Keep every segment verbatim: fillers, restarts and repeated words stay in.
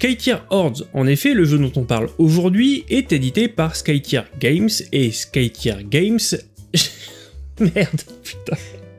Skytier Hordes, en effet, le jeu dont on parle aujourd'hui, est édité par Skytier Games, et Skytier Games... Merde, putain...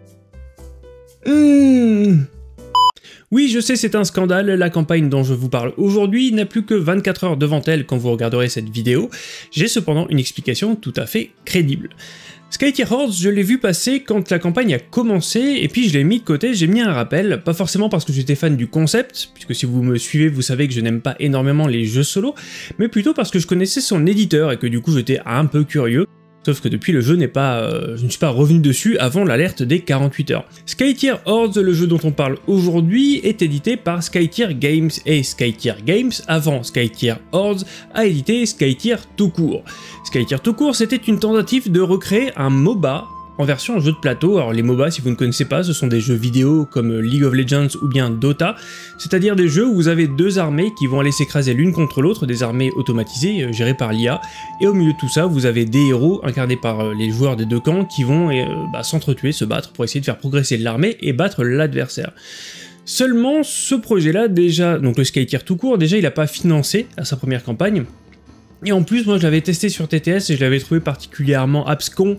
Mmh. Oui, je sais, c'est un scandale, la campagne dont je vous parle aujourd'hui n'a plus que vingt-quatre heures devant elle quand vous regarderez cette vidéo, j'ai cependant une explication tout à fait crédible. Skytier Hordes, je l'ai vu passer quand la campagne a commencé, et puis je l'ai mis de côté, j'ai mis un rappel, pas forcément parce que j'étais fan du concept, puisque si vous me suivez, vous savez que je n'aime pas énormément les jeux solo, mais plutôt parce que je connaissais son éditeur et que du coup j'étais un peu curieux. Sauf que depuis le jeu n'est pas, euh, je ne suis pas revenu dessus avant l'alerte des quarante-huit heures. Skytier Hordes, le jeu dont on parle aujourd'hui, est édité par Skytier Games, et Skytier Games, avant Skytier Hordes, a édité Skytier tout court. Skytier tout court, c'était une tentative de recréer un MOBA en version jeu de plateau. Alors les MOBA, si vous ne connaissez pas, ce sont des jeux vidéo comme League of Legends ou bien Dota, c'est-à-dire des jeux où vous avez deux armées qui vont aller s'écraser l'une contre l'autre, des armées automatisées, euh, gérées par l'I A, et au milieu de tout ça, vous avez des héros incarnés par euh, les joueurs des deux camps qui vont euh, bah, s'entretuer, se battre pour essayer de faire progresser l'armée et battre l'adversaire. Seulement, ce projet-là, déjà, donc le Skytier tout court, déjà il n'a pas financé à sa première campagne. Et en plus, moi je l'avais testé sur T T S et je l'avais trouvé particulièrement abscon.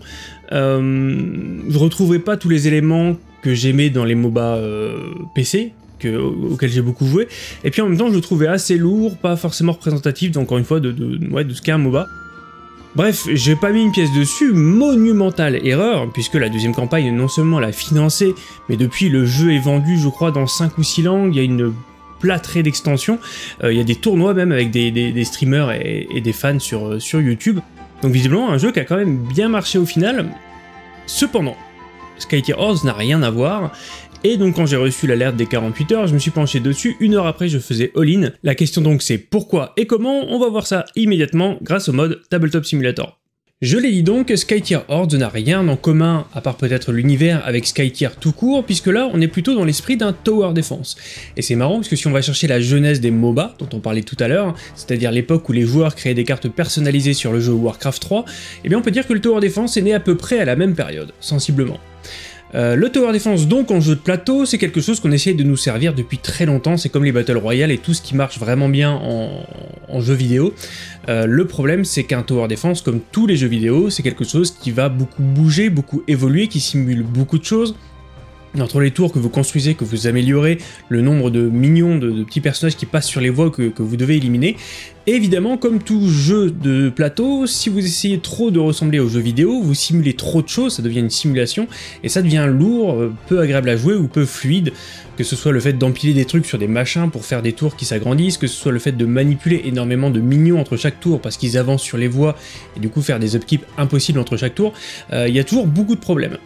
Euh, je retrouverai pas tous les éléments que j'aimais dans les MOBA euh, P C, que, auxquels j'ai beaucoup joué. Et puis en même temps, je le trouvais assez lourd, pas forcément représentatif, donc encore une fois, de, de, ouais, de ce qu'est un MOBA. Bref, j'ai pas mis une pièce dessus, monumentale erreur, puisque la deuxième campagne non seulement l'a financée, mais depuis le jeu est vendu, je crois, dans cinq ou six langues, il y a une plâtrée d'extensions, il euh, y a des tournois même avec des, des, des streamers et, et des fans sur, euh, sur YouTube. Donc visiblement un jeu qui a quand même bien marché au final. Cependant, Skytier Hordes n'a rien à voir, et donc quand j'ai reçu l'alerte des quarante-huit heures, je me suis penché dessus, une heure après je faisais all-in. La question donc c'est pourquoi et comment, on va voir ça immédiatement grâce au mode Tabletop Simulator. Je l'ai dit donc, Skytier Hordes n'a rien en commun, à part peut-être l'univers, avec Skytier tout court, puisque là on est plutôt dans l'esprit d'un Tower Defense. Et c'est marrant parce que si on va chercher la jeunesse des MOBA, dont on parlait tout à l'heure, c'est-à-dire l'époque où les joueurs créaient des cartes personnalisées sur le jeu Warcraft trois, eh bien on peut dire que le Tower Defense est né à peu près à la même période, sensiblement. Euh, le Tower Defense donc en jeu de plateau, c'est quelque chose qu'on essaye de nous servir depuis très longtemps, c'est comme les Battle Royale et tout ce qui marche vraiment bien en, en jeu vidéo. Euh, le problème c'est qu'un Tower Defense, comme tous les jeux vidéo, c'est quelque chose qui va beaucoup bouger, beaucoup évoluer, qui simule beaucoup de choses. Entre les tours que vous construisez, que vous améliorez, le nombre de minions, de, de petits personnages qui passent sur les voies que, que vous devez éliminer. Et évidemment, comme tout jeu de plateau, si vous essayez trop de ressembler aux jeux vidéo, vous simulez trop de choses, ça devient une simulation, et ça devient lourd, peu agréable à jouer ou peu fluide, que ce soit le fait d'empiler des trucs sur des machins pour faire des tours qui s'agrandissent, que ce soit le fait de manipuler énormément de minions entre chaque tour parce qu'ils avancent sur les voies, et du coup faire des upkeeps impossibles entre chaque tour, il euh, y a toujours beaucoup de problèmes.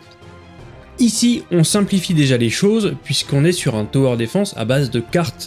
Ici, on simplifie déjà les choses, puisqu'on est sur un Tower Defense à base de cartes,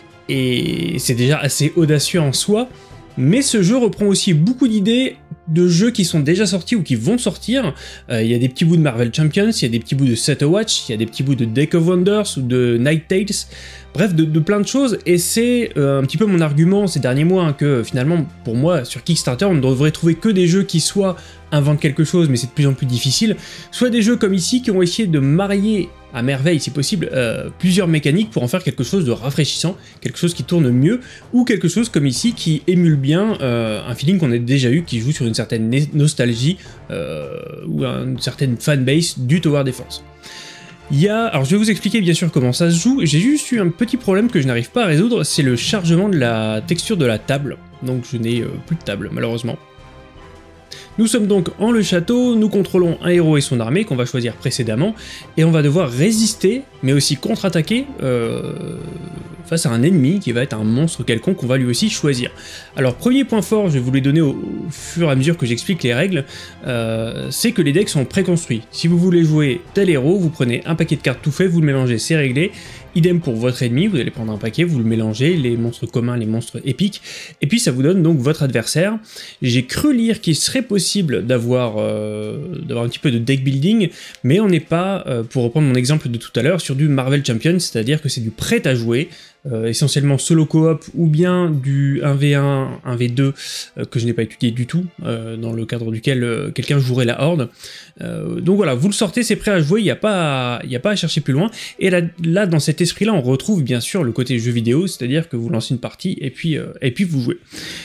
et c'est déjà assez audacieux en soi, mais ce jeu reprend aussi beaucoup d'idées de jeux qui sont déjà sortis ou qui vont sortir. Euh, il y a des petits bouts de Marvel Champions, il y a des petits bouts de Set a Watch, il y a des petits bouts de Deck of Wonders ou de Night Tales, bref, de, de plein de choses, et c'est euh, un petit peu mon argument ces derniers mois, hein, que finalement, pour moi, sur Kickstarter, on ne devrait trouver que des jeux qui soit inventent quelque chose, mais c'est de plus en plus difficile, soit des jeux comme ici qui ont essayé de marier à merveille, si possible, euh, plusieurs mécaniques pour en faire quelque chose de rafraîchissant, quelque chose qui tourne mieux, ou quelque chose comme ici qui émule bien euh, un feeling qu'on a déjà eu, qui joue sur une certaine nostalgie euh, ou une certaine fanbase du Tower Defense. Il y a... Alors je vais vous expliquer bien sûr comment ça se joue, j'ai juste eu un petit problème que je n'arrive pas à résoudre, c'est le chargement de la texture de la table, donc je n'ai euh, plus de table malheureusement. Nous sommes donc en le château, nous contrôlons un héros et son armée qu'on va choisir précédemment, et on va devoir résister, mais aussi contre-attaquer euh, face à un ennemi qui va être un monstre quelconque qu'on va lui aussi choisir. Alors premier point fort, je vais vous les donner au, au fur et à mesure que j'explique les règles, euh, c'est que les decks sont préconstruits. Si vous voulez jouer tel héros, vous prenez un paquet de cartes tout fait, vous le mélangez, c'est réglé. Idem pour votre ennemi, vous allez prendre un paquet, vous le mélangez, les monstres communs, les monstres épiques, et puis ça vous donne donc votre adversaire. J'ai cru lire qu'il serait possible d'avoir euh, d'avoir un petit peu de deck building, mais on n'est pas, euh, pour reprendre mon exemple de tout à l'heure, sur du Marvel Champions, c'est-à-dire que c'est du prêt à jouer, euh, essentiellement solo coop ou bien du un v un, un v deux euh, que je n'ai pas étudié du tout, euh, dans le cadre duquel euh, quelqu'un jouerait la Horde. Euh, donc voilà, vous le sortez, c'est prêt à jouer, il n'y a, a pas à chercher plus loin. Et là, là dans cet esprit-là, on retrouve bien sûr le côté jeu vidéo, c'est-à-dire que vous lancez une partie et puis, euh, et puis vous jouez.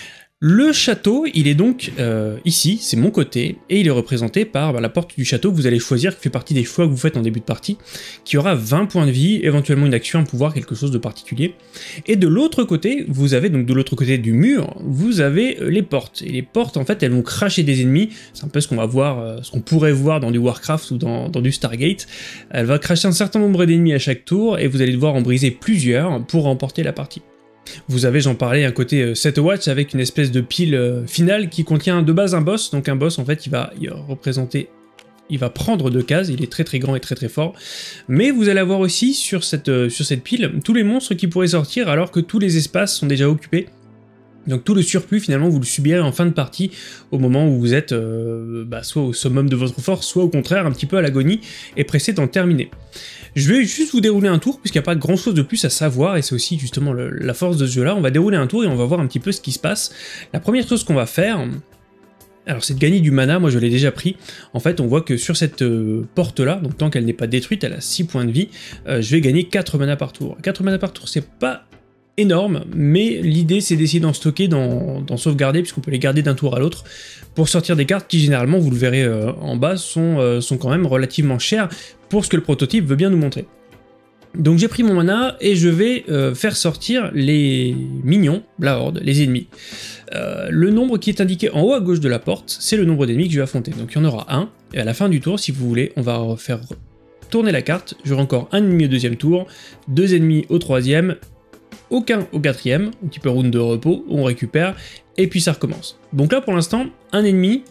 Le château, il est donc euh, ici, c'est mon côté, et il est représenté par bah, la porte du château que vous allez choisir, qui fait partie des choix que vous faites en début de partie, qui aura vingt points de vie, éventuellement une action, un pouvoir, quelque chose de particulier. Et de l'autre côté, vous avez, donc de l'autre côté du mur, vous avez euh, les portes. Et les portes, en fait, elles vont cracher des ennemis, c'est un peu ce qu'on va voir, euh, ce qu'on pourrait voir dans du Warcraft ou dans, dans du Stargate. Elle va cracher un certain nombre d'ennemis à chaque tour, et vous allez devoir en briser plusieurs pour remporter la partie. Vous avez, j'en parlais, un côté set watch avec une espèce de pile euh, finale qui contient de base un boss. Donc un boss, en fait, il va, il va représenter, il va prendre deux cases, il est très très grand et très très fort. Mais vous allez avoir aussi sur cette, euh, sur cette pile tous les monstres qui pourraient sortir alors que tous les espaces sont déjà occupés. Donc tout le surplus, finalement, vous le subirez en fin de partie, au moment où vous êtes euh, bah, soit au summum de votre force, soit au contraire un petit peu à l'agonie, et pressé d'en terminer. Je vais juste vous dérouler un tour, puisqu'il n'y a pas grand chose de plus à savoir, et c'est aussi justement le, la force de ce jeu-là. On va dérouler un tour et on va voir un petit peu ce qui se passe. La première chose qu'on va faire, alors c'est de gagner du mana, moi je l'ai déjà pris. En fait, on voit que sur cette euh, porte-là, donc tant qu'elle n'est pas détruite, elle a six points de vie, euh, je vais gagner quatre mana par tour. quatre mana par tour, c'est pas énorme, mais l'idée c'est d'essayer d'en stocker, d'en sauvegarder, puisqu'on peut les garder d'un tour à l'autre, pour sortir des cartes qui généralement, vous le verrez euh, en bas, sont, euh, sont quand même relativement chères pour ce que le prototype veut bien nous montrer. Donc j'ai pris mon mana et je vais euh, faire sortir les minions, la horde, les ennemis. Euh, le nombre qui est indiqué en haut à gauche de la porte, c'est le nombre d'ennemis que je vais affronter. Donc il y en aura un, et à la fin du tour, si vous voulez, on va faire tourner la carte, j'aurai encore un ennemi au deuxième tour, deux ennemis au troisième, aucun au quatrième, un petit peu round de repos, on récupère, et puis ça recommence. Donc là pour l'instant, un ennemi,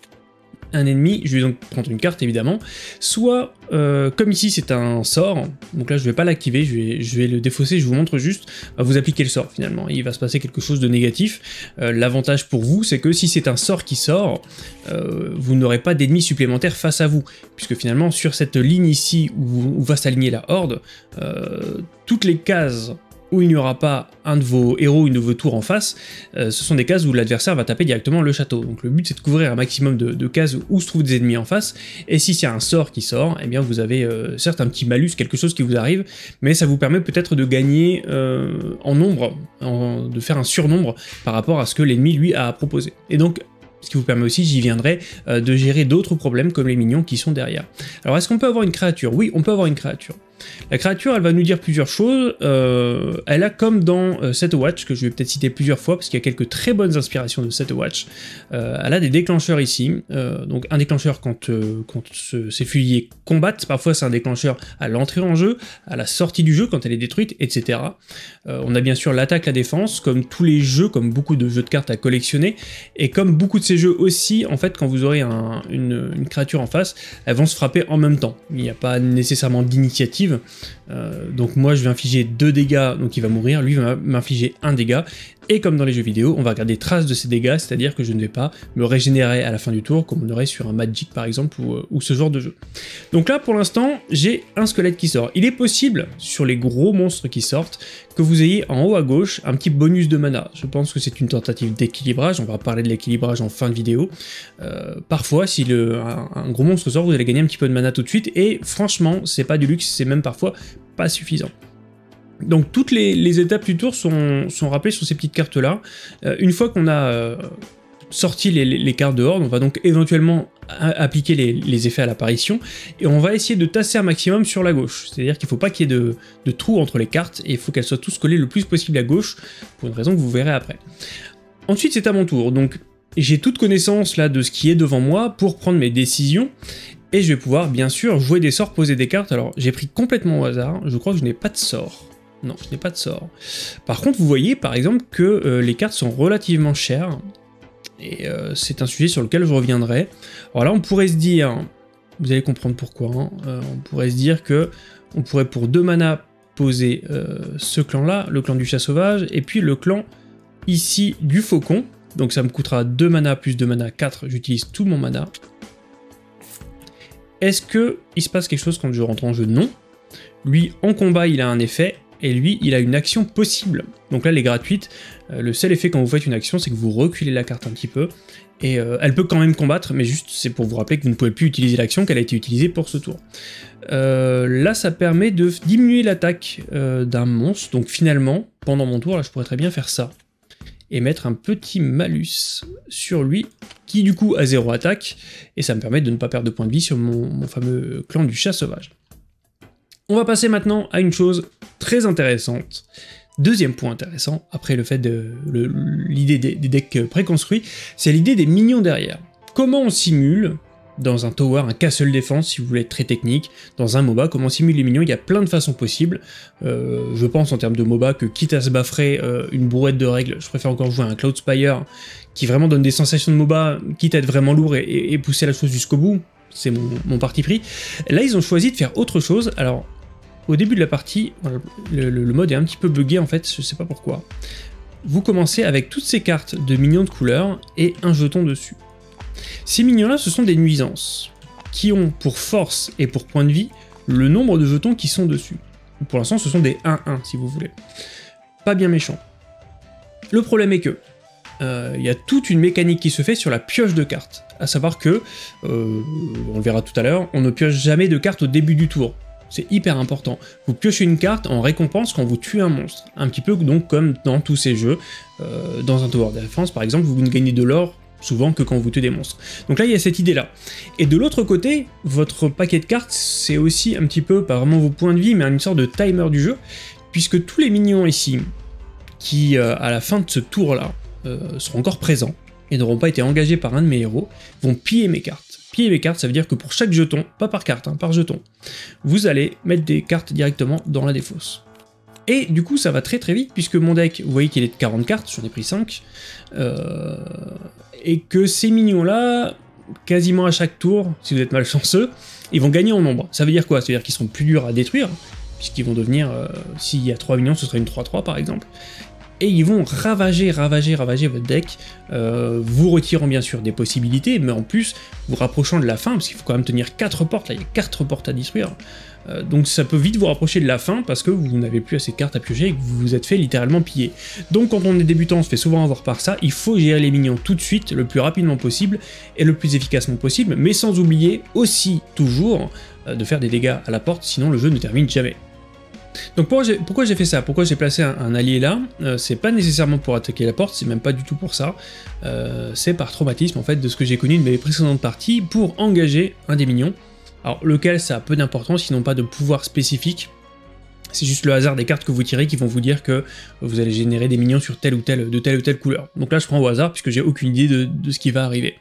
un ennemi, je vais donc prendre une carte évidemment, soit, euh, comme ici c'est un sort, donc là je vais pas l'activer, je vais, je vais le défausser, je vous montre juste, bah, vous appliquez le sort finalement, il va se passer quelque chose de négatif. Euh, L'avantage pour vous, c'est que si c'est un sort qui sort, euh, vous n'aurez pas d'ennemis supplémentaires face à vous, puisque finalement sur cette ligne ici où, où va s'aligner la horde, euh, toutes les cases où il n'y aura pas un de vos héros, une de vos tours en face, euh, ce sont des cases où l'adversaire va taper directement le château. Donc le but c'est de couvrir un maximum de, de cases où se trouvent des ennemis en face, et si c'est un sort qui sort, eh bien vous avez euh, certes un petit malus, quelque chose qui vous arrive, mais ça vous permet peut-être de gagner euh, en nombre, en, de faire un surnombre par rapport à ce que l'ennemi lui a à proposer. Et donc, ce qui vous permet aussi, j'y viendrai, euh, de gérer d'autres problèmes comme les minions qui sont derrière. Alors est-ce qu'on peut avoir une créature? Oui, on peut avoir une créature. La créature, elle va nous dire plusieurs choses. Euh, elle a comme dans euh, Set Watch, que je vais peut-être citer plusieurs fois, parce qu'il y a quelques très bonnes inspirations de Set Watch, euh, elle a des déclencheurs ici. Euh, donc un déclencheur quand, euh, quand ce, ces fusiliers combattent, parfois c'est un déclencheur à l'entrée en jeu, à la sortie du jeu quand elle est détruite, et cetera. Euh, on a bien sûr l'attaque, la défense, comme tous les jeux, comme beaucoup de jeux de cartes à collectionner, et comme beaucoup de ces jeux aussi, en fait, quand vous aurez un, une, une créature en face, elles vont se frapper en même temps. Il n'y a pas nécessairement d'initiative. Euh, donc moi je vais infliger deux dégâts, donc il va mourir, lui va m'infliger un dégât, et comme dans les jeux vidéo, on va garder trace de ces dégâts, c'est-à-dire que je ne vais pas me régénérer à la fin du tour, comme on aurait sur un Magic par exemple, ou, ou ce genre de jeu. Donc là pour l'instant, j'ai un squelette qui sort. Il est possible, sur les gros monstres qui sortent, que vous ayez en haut à gauche un petit bonus de mana. Je pense que c'est une tentative d'équilibrage, on va parler de l'équilibrage en fin de vidéo. Euh, parfois, si le, un, un gros monstre sort, vous allez gagner un petit peu de mana tout de suite, et franchement, c'est pas du luxe, c'est même parfois pas suffisant. Donc toutes les, les étapes du tour sont, sont rappelées sur ces petites cartes-là. Euh, une fois qu'on a euh, sorti les, les, les cartes de horde, on va donc éventuellement appliquer les, les effets à l'apparition, et on va essayer de tasser un maximum sur la gauche. C'est-à-dire qu'il ne faut pas qu'il y ait de, de trous entre les cartes, et il faut qu'elles soient tous collées le plus possible à gauche, pour une raison que vous verrez après. Ensuite c'est à mon tour, donc j'ai toute connaissance là de ce qui est devant moi pour prendre mes décisions, et je vais pouvoir bien sûr jouer des sorts, poser des cartes. Alors j'ai pris complètement au hasard, je crois que je n'ai pas de sort. Non, je n'ai pas de sort. Par contre, vous voyez par exemple que euh, les cartes sont relativement chères, et euh, c'est un sujet sur lequel je reviendrai. Alors là, on pourrait se dire, vous allez comprendre pourquoi, hein, euh, on pourrait se dire que on pourrait pour deux mana poser euh, ce clan-là, le clan du chat sauvage, et puis le clan ici du faucon. Donc ça me coûtera deux mana plus deux mana, quatre, j'utilise tout mon mana. Est-ce que il se passe quelque chose quand je rentre en jeu? Non. Lui, en combat, il a un effet, et lui, il a une action possible. Donc là, elle est gratuite. Euh, le seul effet quand vous faites une action, c'est que vous reculez la carte un petit peu, et euh, elle peut quand même combattre, mais juste c'est pour vous rappeler que vous ne pouvez plus utiliser l'action, qu'elle a été utilisée pour ce tour. Euh, là, ça permet de diminuer l'attaque euh, d'un monstre, donc finalement, pendant mon tour, là, je pourrais très bien faire ça, et mettre un petit malus sur lui, qui du coup a zéro attaque, et ça me permet de ne pas perdre de points de vie sur mon, mon fameux clan du chat sauvage. On va passer maintenant à une chose très intéressante. Deuxième point intéressant, après le fait de l'idée des, des decks préconstruits, c'est l'idée des minions derrière. Comment on simule, dans un tower, un castle defense, si vous voulez être très technique, dans un MOBA, comment on simule les minions, il y a plein de façons possibles. Euh, je pense en termes de MOBA que quitte à se baffrer euh, une bourrette de règles, je préfère encore jouer à un Cloudspire qui vraiment donne des sensations de MOBA, quitte à être vraiment lourd et, et, et pousser la chose jusqu'au bout. C'est mon, mon parti pris. Là, ils ont choisi de faire autre chose. Alors, au début de la partie, le, le, le mode est un petit peu buggé en fait, je sais pas pourquoi. Vous commencez avec toutes ces cartes de minions de couleur et un jeton dessus. Ces minions-là, ce sont des nuisances, qui ont pour force et pour point de vie le nombre de jetons qui sont dessus. Pour l'instant, ce sont des un un, si vous voulez. Pas bien méchant. Le problème est que, il euh, y a toute une mécanique qui se fait sur la pioche de cartes. À savoir que, euh, on le verra tout à l'heure, on ne pioche jamais de cartes au début du tour. C'est hyper important. Vous piochez une carte en récompense quand vous tuez un monstre. Un petit peu donc comme dans tous ces jeux. Euh, dans un Tower Defense, par exemple, vous ne gagnez de l'or souvent que quand vous tuez des monstres. Donc là, il y a cette idée-là. Et de l'autre côté, votre paquet de cartes, c'est aussi un petit peu, pas vraiment vos points de vie, mais une sorte de timer du jeu, puisque tous les minions ici, qui, euh, à la fin de ce tour-là, euh, seront encore présents, et n'auront pas été engagés par un de mes héros, vont piller mes cartes. Piller mes cartes, ça veut dire que pour chaque jeton, pas par carte, hein, par jeton, vous allez mettre des cartes directement dans la défausse. Et du coup, ça va très très vite, puisque mon deck, vous voyez qu'il est de quarante cartes, j'en ai pris cinq, euh, et que ces minions-là, quasiment à chaque tour, si vous êtes malchanceux, ils vont gagner en nombre. Ça veut dire quoi? Ça veut dire qu'ils seront plus durs à détruire, puisqu'ils vont devenir, euh, s'il y a trois minions, ce serait une trois trois par exemple, et ils vont ravager, ravager, ravager votre deck, euh, vous retirant bien sûr des possibilités, mais en plus, vous rapprochant de la fin, parce qu'il faut quand même tenir quatre portes, là il y a quatre portes à détruire, euh, donc ça peut vite vous rapprocher de la fin, parce que vous n'avez plus assez de cartes à piocher, et que vous vous êtes fait littéralement piller. Donc quand on est débutant, on se fait souvent avoir par ça, il faut gérer les minions tout de suite, le plus rapidement possible, et le plus efficacement possible, mais sans oublier aussi, toujours, euh, de faire des dégâts à la porte, sinon le jeu ne termine jamais. Donc pourquoi j'ai fait ça? Pourquoi j'ai placé un, un allié là? euh, C'est pas nécessairement pour attaquer la porte, c'est même pas du tout pour ça. Euh, c'est par traumatisme en fait de ce que j'ai connu de mes précédentes parties pour engager un des minions. Alors lequel ça a peu d'importance, ils n'ont pas de pouvoir spécifique. C'est juste le hasard des cartes que vous tirez qui vont vous dire que vous allez générer des minions sur telle ou telle, de telle ou telle couleur. Donc là je prends au hasard puisque j'ai aucune idée de, de ce qui va arriver.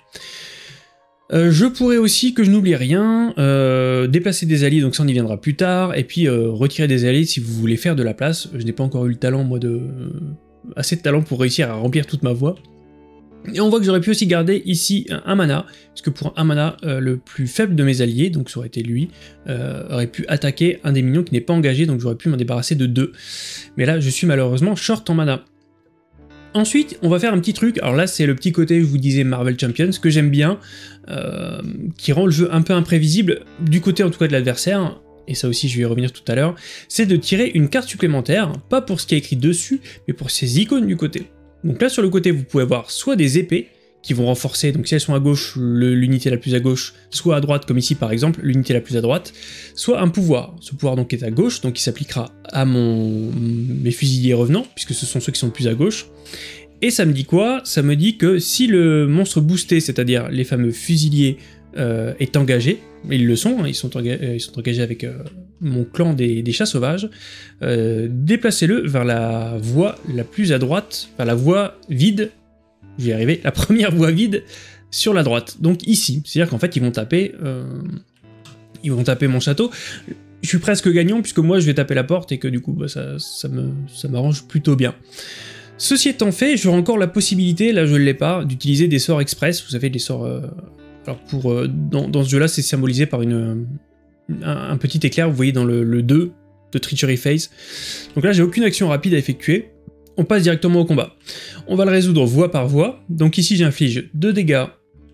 Euh, je pourrais aussi, que je n'oublie rien, euh, déplacer des alliés, donc ça on y viendra plus tard, et puis euh, retirer des alliés si vous voulez faire de la place. Je n'ai pas encore eu le talent, moi, de... Euh, assez de talent pour réussir à remplir toute ma voie. Et on voit que j'aurais pu aussi garder ici un, un mana, puisque pour un mana, euh, le plus faible de mes alliés, donc ça aurait été lui, euh, aurait pu attaquer un des minions qui n'est pas engagé, donc j'aurais pu m'en débarrasser de deux. Mais là, je suis malheureusement short en mana. Ensuite, on va faire un petit truc, alors là c'est le petit côté, je vous disais, Marvel Champions, que j'aime bien, euh, qui rend le jeu un peu imprévisible, du côté en tout cas de l'adversaire, et ça aussi je vais y revenir tout à l'heure, c'est de tirer une carte supplémentaire, pas pour ce qui est écrit dessus, mais pour ces icônes du côté. Donc là sur le côté vous pouvez avoir soit des épées, qui vont renforcer, donc si elles sont à gauche, l'unité la plus à gauche, soit à droite, comme ici par exemple, l'unité la plus à droite, soit un pouvoir. Ce pouvoir donc est à gauche, donc il s'appliquera à mon mes fusiliers revenants, puisque ce sont ceux qui sont le plus à gauche. Et ça me dit quoi? Ça me dit que si le monstre boosté, c'est-à-dire les fameux fusiliers, euh, est engagé, ils le sont, hein, ils, sont ils sont engagés avec euh, mon clan des, des chats sauvages, euh, déplacez-le vers la voie la plus à droite, vers la voie vide, je vais y arriver, la première voie vide sur la droite, donc ici, c'est-à-dire qu'en fait ils vont taper euh, ils vont taper mon château. Je suis presque gagnant puisque moi je vais taper la porte et que du coup bah, ça, ça me ça m'arrange plutôt bien. Ceci étant fait, j'aurai encore la possibilité, là je ne l'ai pas, d'utiliser des sorts express, vous savez des sorts... Euh, alors pour euh, dans, dans ce jeu là c'est symbolisé par une, un, un petit éclair, vous voyez dans le, le deux de Treachery Phase. Donc là j'ai aucune action rapide à effectuer, on passe directement au combat. On va le résoudre voie par voie, donc ici j'inflige deux dégâts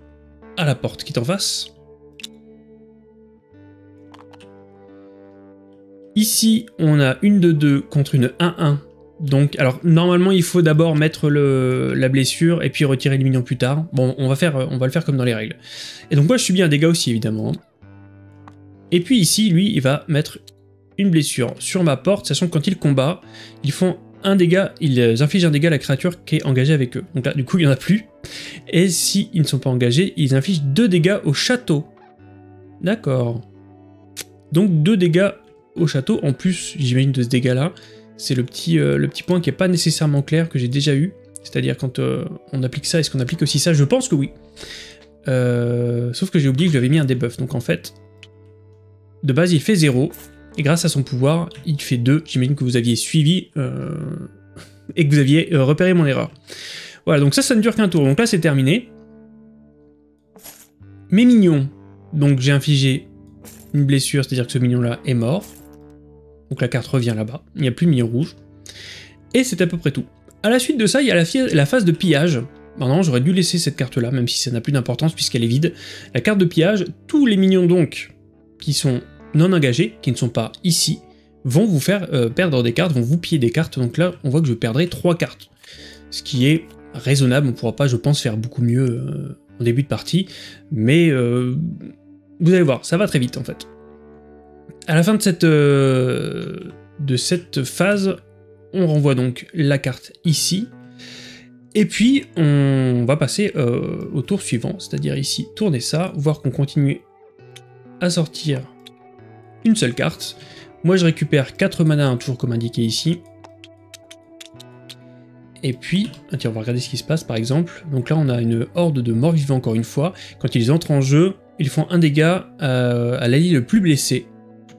à la porte qui est en face. Ici, on a une deux deux contre une un un. Donc, alors, normalement, il faut d'abord mettre le, la blessure et puis retirer les minions plus tard. Bon, on va, faire, on va le faire comme dans les règles. Et donc, moi, je subis un dégât aussi, évidemment. Et puis ici, lui, il va mettre une blessure sur ma porte, sachant que quand ils combattent, ils font un dégât, ils infligent un dégât à la créature qui est engagée avec eux. Donc là, du coup, il n'y en a plus. Et s'ils ne sont pas engagés, ils infligent deux dégâts au château. D'accord. Donc deux dégâts au château, en plus, j'imagine, de ce dégât-là. C'est le petit, euh, le petit point qui n'est pas nécessairement clair, que j'ai déjà eu. C'est-à-dire quand euh, on applique ça, est-ce qu'on applique aussi ça? Je pense que oui. Euh, sauf que j'ai oublié que j'avais mis un debuff. Donc en fait, de base, il fait zéro. Et grâce à son pouvoir, il fait deux. J'imagine que vous aviez suivi euh, et que vous aviez euh, repéré mon erreur. Voilà, donc ça, ça ne dure qu'un tour. Donc là, c'est terminé. Mes minions. Donc j'ai infligé une blessure, c'est-à-dire que ce minion-là est mort. Donc la carte revient là-bas. Il n'y a plus de minion rouge. Et c'est à peu près tout. À la suite de ça, il y a la, la phase de pillage. Maintenant, j'aurais dû laisser cette carte-là, même si ça n'a plus d'importance puisqu'elle est vide. La carte de pillage, tous les minions donc qui sont non engagés, qui ne sont pas ici, vont vous faire euh, perdre des cartes, vont vous piller des cartes. Donc là, on voit que je perdrai trois cartes. Ce qui est raisonnable, on ne pourra pas, je pense, faire beaucoup mieux euh, en début de partie. Mais euh, vous allez voir, ça va très vite en fait. À la fin de cette, euh, de cette phase, on renvoie donc la carte ici. Et puis, on va passer euh, au tour suivant, c'est-à-dire ici, tourner ça, voir qu'on continue à sortir une seule carte. Moi, je récupère quatre mana, toujours comme indiqué ici. Et puis, ah tiens, on va regarder ce qui se passe, par exemple. Donc là, on a une horde de morts vivants, encore une fois. Quand ils entrent en jeu, ils font un dégât euh, à l'allié le plus blessé.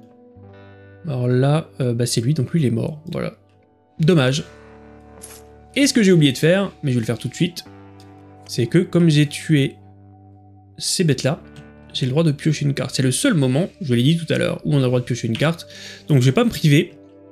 Alors là, euh, bah c'est lui, donc lui, il est mort. Voilà. Dommage. Et ce que j'ai oublié de faire, mais je vais le faire tout de suite, c'est que comme j'ai tué ces bêtes-là, j'ai le droit de piocher une carte. C'est le seul moment, je l'ai dit tout à l'heure, où on a le droit de piocher une carte. Donc je vais pas me priver.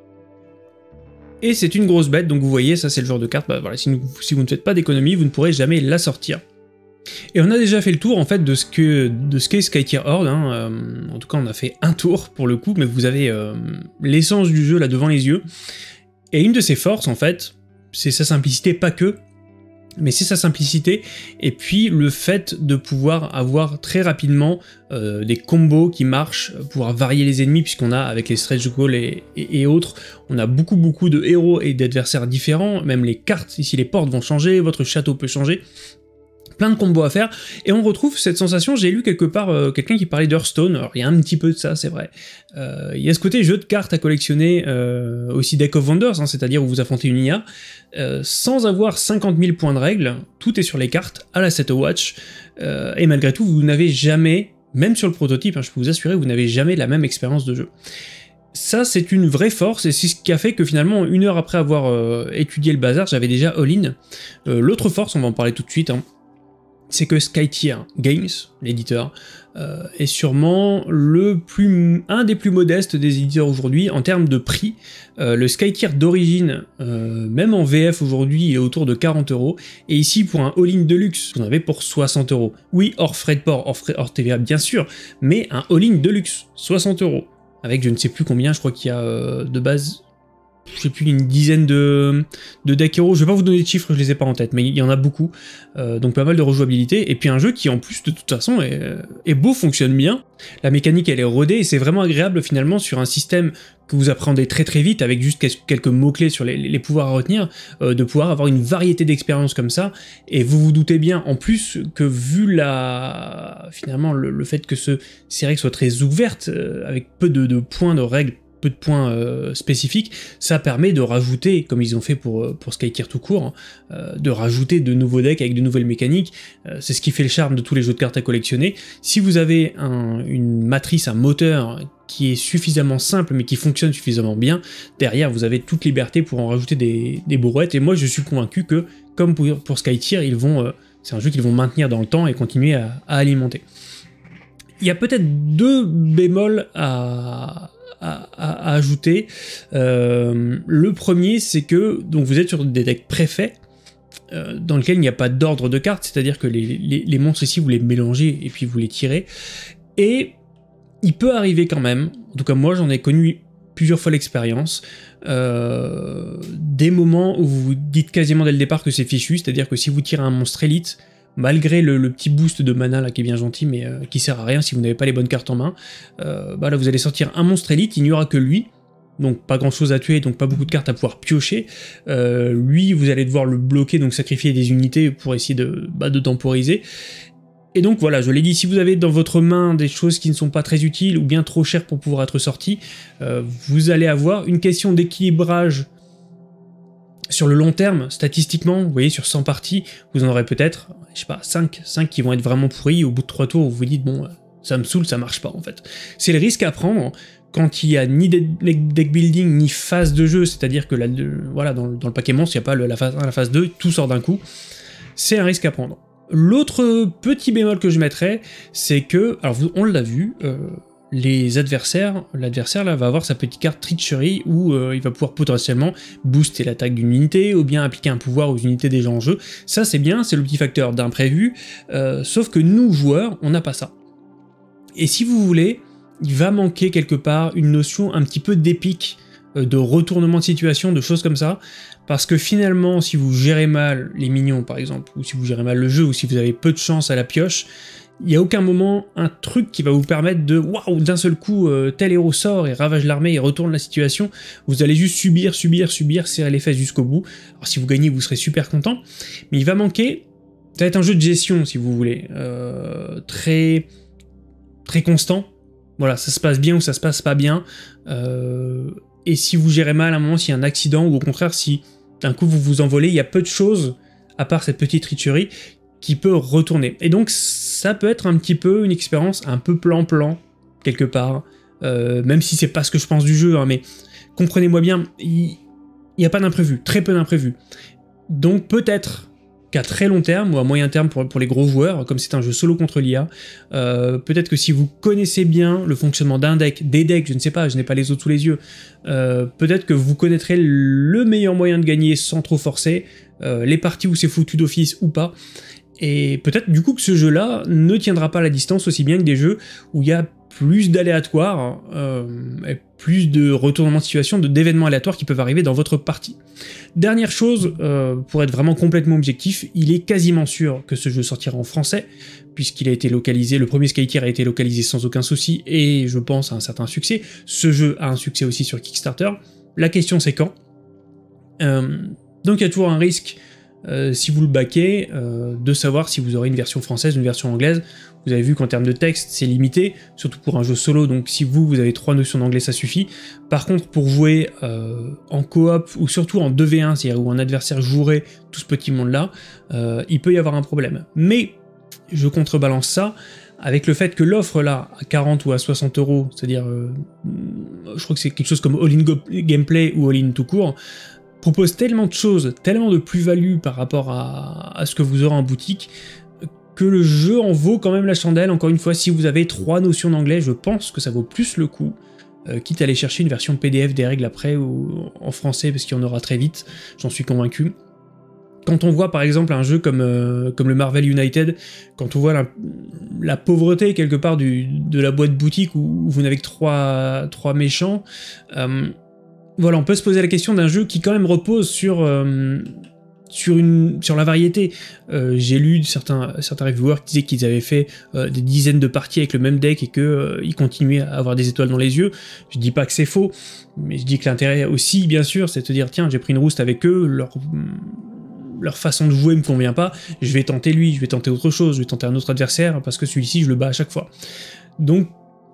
Et c'est une grosse bête, donc vous voyez, ça c'est le genre de carte, bah voilà, si, nous, si vous ne faites pas d'économie, vous ne pourrez jamais la sortir. Et on a déjà fait le tour en fait de ce que de ce qu'est Skytier Horde, hein. euh, en tout cas on a fait un tour pour le coup, mais vous avez euh, l'essence du jeu là devant les yeux. Et une de ses forces en fait, c'est sa simplicité, pas que, mais c'est sa simplicité, et puis le fait de pouvoir avoir très rapidement euh, des combos qui marchent, pouvoir varier les ennemis, puisqu'on a, avec les stretch goals et, et, et autres, on a beaucoup beaucoup de héros et d'adversaires différents, même les cartes, ici les portes vont changer, votre château peut changer, plein de combos à faire, et on retrouve cette sensation, j'ai lu quelque part euh, quelqu'un qui parlait d'Hearthstone, alors il y a un petit peu de ça, c'est vrai, euh, il y a ce côté jeu de cartes à collectionner, euh, aussi Deck of Wonders, hein, c'est-à-dire où vous affrontez une I A, euh, sans avoir cinquante mille points de règles, tout est sur les cartes, à la Set Watch, euh, et malgré tout, vous n'avez jamais, même sur le prototype, hein, je peux vous assurer, vous n'avez jamais la même expérience de jeu. Ça, c'est une vraie force, et c'est ce qui a fait que finalement, une heure après avoir euh, étudié le bazar, j'avais déjà all-in. Euh, L'autre force, on va en parler tout de suite, hein, c'est que Skytier Games, l'éditeur, euh, est sûrement le plus, un des plus modestes des éditeurs aujourd'hui en termes de prix. Euh, le Skytier d'origine, euh, même en V F aujourd'hui, est autour de quarante euros, et ici pour un all-in deluxe, vous en avez pour soixante euros. Oui, hors frais de port, hors, frais, hors T V A bien sûr, mais un all-in deluxe, soixante euros. Avec je ne sais plus combien, je crois qu'il y a euh, de base, je sais plus, une dizaine de, de decks héros, je vais pas vous donner de chiffres, je les ai pas en tête, mais il y en a beaucoup, euh, donc pas mal de rejouabilité, et puis un jeu qui en plus de toute façon est, est beau, fonctionne bien, la mécanique elle est rodée, et c'est vraiment agréable finalement sur un système que vous appréhendez très très vite, avec juste quelques mots-clés sur les, les pouvoirs à retenir, euh, de pouvoir avoir une variété d'expériences comme ça, et vous vous doutez bien en plus que vu la finalement le, le fait que ce, ces règles soient très ouvertes, euh, avec peu de, de points de règles, peu de points euh, spécifiques, ça permet de rajouter, comme ils ont fait pour, pour Skytier tout court, hein, euh, de rajouter de nouveaux decks avec de nouvelles mécaniques, euh, c'est ce qui fait le charme de tous les jeux de cartes à collectionner. Si vous avez un, une matrice, un moteur qui est suffisamment simple mais qui fonctionne suffisamment bien, derrière vous avez toute liberté pour en rajouter des, des bourrettes, et moi je suis convaincu que, comme pour, pour Skytier, ils vont, euh, c'est un jeu qu'ils vont maintenir dans le temps et continuer à, à alimenter. Il y a peut-être deux bémols à... À, à, à ajouter. Euh, le premier, c'est que donc vous êtes sur des decks préfaits euh, dans lesquels il n'y a pas d'ordre de cartes, c'est-à-dire que les, les, les monstres ici vous les mélangez et puis vous les tirez, et il peut arriver quand même, en tout cas moi j'en ai connu plusieurs fois l'expérience, euh, des moments où vous vous dites quasiment dès le départ que c'est fichu, c'est-à-dire que si vous tirez un monstre élite, malgré le, le petit boost de mana là qui est bien gentil mais euh, qui sert à rien si vous n'avez pas les bonnes cartes en main, euh, bah là vous allez sortir un monstre élite, il n'y aura que lui, donc pas grand chose à tuer, donc pas beaucoup de cartes à pouvoir piocher, euh, lui vous allez devoir le bloquer, donc sacrifier des unités pour essayer de, bah, de temporiser. Et donc voilà, je l'ai dit, si vous avez dans votre main des choses qui ne sont pas très utiles ou bien trop chères pour pouvoir être sorties, euh, vous allez avoir une question d'équilibrage sur le long terme, statistiquement. Vous voyez, sur cent parties, vous en aurez peut-être, je sais pas, cinq, cinq qui vont être vraiment pourris, au bout de trois tours, vous vous dites, bon, ça me saoule, ça marche pas en fait. C'est le risque à prendre quand il n'y a ni deck building, ni phase de jeu, c'est-à-dire que là, voilà, dans, dans le paquet monstre, il n'y a pas le, la phase un, la phase deux, tout sort d'un coup. C'est un risque à prendre. L'autre petit bémol que je mettrais, c'est que, alors on l'a vu, euh, les adversaires, l'adversaire là va avoir sa petite carte Treachery où euh, il va pouvoir potentiellement booster l'attaque d'une unité ou bien appliquer un pouvoir aux unités déjà en jeu. Ça c'est bien, c'est le petit facteur d'imprévu, euh, sauf que nous joueurs, on n'a pas ça. Et si vous voulez, il va manquer quelque part une notion un petit peu d'épique, euh, de retournement de situation, de choses comme ça. Parce que finalement, si vous gérez mal les minions par exemple, ou si vous gérez mal le jeu, ou si vous avez peu de chance à la pioche, il n'y a aucun moment un truc qui va vous permettre de, waouh, d'un seul coup, euh, tel héros sort et ravage l'armée et retourne la situation. Vous allez juste subir, subir, subir, serrer les fesses jusqu'au bout. Alors si vous gagnez, vous serez super content, mais il va manquer, ça va être un jeu de gestion si vous voulez, euh, très, très constant. Voilà, ça se passe bien ou ça se passe pas bien. Euh, et si vous gérez mal à un moment, s'il y a un accident, ou au contraire, si d'un coup vous vous envolez, il y a peu de choses, à part cette petite tricherie, qui peut retourner. Et donc ça peut être un petit peu une expérience un peu plan-plan, quelque part, euh, même si c'est pas ce que je pense du jeu, hein, mais comprenez-moi bien, il n'y a pas d'imprévu, très peu d'imprévu. Donc peut-être qu'à très long terme, ou à moyen terme pour, pour les gros joueurs, comme c'est un jeu solo contre l'I A, euh, peut-être que si vous connaissez bien le fonctionnement d'un deck, des decks, je ne sais pas, je n'ai pas les autres sous les yeux, euh, peut-être que vous connaîtrez le meilleur moyen de gagner sans trop forcer, euh, les parties où c'est foutu d'office ou pas, et peut-être du coup que ce jeu-là ne tiendra pas la distance aussi bien que des jeux où il y a plus d'aléatoires, euh, et plus de retournements de situation, de d'événements aléatoires qui peuvent arriver dans votre partie. Dernière chose, euh, pour être vraiment complètement objectif, il est quasiment sûr que ce jeu sortira en français, puisqu'il a été localisé, le premier Skytier a été localisé sans aucun souci, et je pense à un certain succès. Ce jeu a un succès aussi sur Kickstarter. La question c'est quand. euh, Donc il y a toujours un risque, Euh, si vous le backez, euh, de savoir si vous aurez une version française ou une version anglaise. Vous avez vu qu'en termes de texte, c'est limité, surtout pour un jeu solo, donc si vous, vous avez trois notions d'anglais, ça suffit. Par contre, pour jouer euh, en coop, ou surtout en deux v un, c'est-à-dire où un adversaire jouerait tout ce petit monde-là, euh, il peut y avoir un problème. Mais, je contrebalance ça avec le fait que l'offre là, à quarante ou à soixante euros, c'est-à-dire, euh, je crois que c'est quelque chose comme All-in Gameplay ou All-in tout court, propose tellement de choses, tellement de plus-value par rapport à, à ce que vous aurez en boutique, que le jeu en vaut quand même la chandelle. Encore une fois, si vous avez trois notions d'anglais, je pense que ça vaut plus le coup, euh, quitte à aller chercher une version P D F des règles après, ou en français, parce qu'il y en aura très vite, j'en suis convaincu. Quand on voit par exemple un jeu comme, euh, comme le Marvel United, quand on voit la, la pauvreté quelque part du, de la boîte boutique où, où vous n'avez que trois, trois méchants, euh, voilà, on peut se poser la question d'un jeu qui quand même repose sur, euh, sur, une, sur la variété. Euh, J'ai lu certains, certains reviewers qui disaient qu'ils avaient fait euh, des dizaines de parties avec le même deck et qu'ils euh, continuaient à avoir des étoiles dans les yeux. Je dis pas que c'est faux, mais je dis que l'intérêt aussi, bien sûr, c'est de se dire, tiens, j'ai pris une rouste avec eux, leur, leur façon de jouer me convient pas, je vais tenter lui, je vais tenter autre chose, je vais tenter un autre adversaire, parce que celui-ci, je le bats à chaque fois. Donc,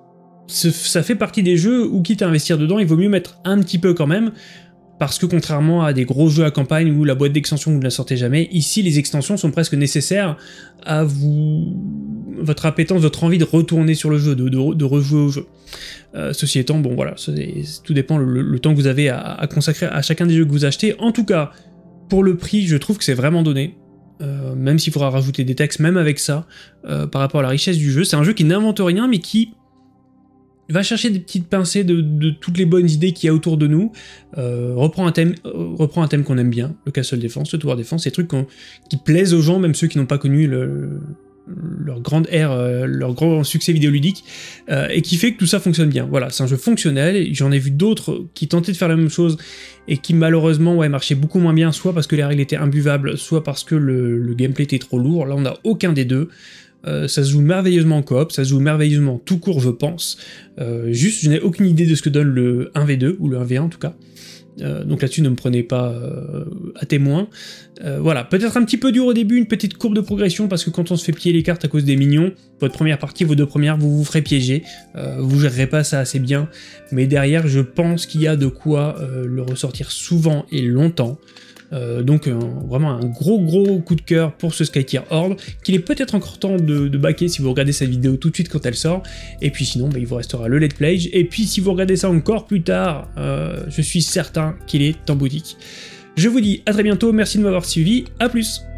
ça fait partie des jeux où, quitte à investir dedans, il vaut mieux mettre un petit peu quand même, parce que contrairement à des gros jeux à campagne où la boîte d'extension vous ne la sortez jamais, ici les extensions sont presque nécessaires à vous, votre appétence, votre envie de retourner sur le jeu, de, de, de rejouer au jeu. Euh, ceci étant, bon voilà, tout dépend le, le temps que vous avez à, à consacrer à chacun des jeux que vous achetez. En tout cas, pour le prix, je trouve que c'est vraiment donné. Euh, même s'il faudra rajouter des textes, même avec ça, euh, par rapport à la richesse du jeu. C'est un jeu qui n'invente rien, mais qui va chercher des petites pincées de, de toutes les bonnes idées qu'il y a autour de nous, euh, reprend un thème, euh, reprend un thème qu'on aime bien, le Castle Defense, le Tower Defense, ces trucs qui plaisent aux gens, même ceux qui n'ont pas connu le, leur grande ère, euh, leur grand succès vidéoludique, euh, et qui fait que tout ça fonctionne bien. Voilà, c'est un jeu fonctionnel, j'en ai vu d'autres qui tentaient de faire la même chose, et qui malheureusement ouais, marchaient beaucoup moins bien, soit parce que les règles étaient imbuvables, soit parce que le, le gameplay était trop lourd. Là on n'a aucun des deux. Euh, ça se joue merveilleusement en coop, ça se joue merveilleusement tout court je pense. Euh, juste je n'ai aucune idée de ce que donne le un v deux, ou le un v un en tout cas. Euh, donc là-dessus ne me prenez pas euh, à témoin. Euh, voilà, peut-être un petit peu dur au début, une petite courbe de progression, parce que quand on se fait plier les cartes à cause des minions, votre première partie, vos deux premières, vous vous ferez piéger, euh, vous gérerez pas ça assez bien, mais derrière je pense qu'il y a de quoi euh, le ressortir souvent et longtemps. Euh, donc euh, vraiment un gros gros coup de cœur pour ce Skytier Horde, qu'il est peut-être encore temps de, de backer si vous regardez cette vidéo tout de suite quand elle sort, et puis sinon bah, il vous restera le Let's Play, et puis si vous regardez ça encore plus tard, euh, je suis certain qu'il est en boutique. Je vous dis à très bientôt, merci de m'avoir suivi, à plus.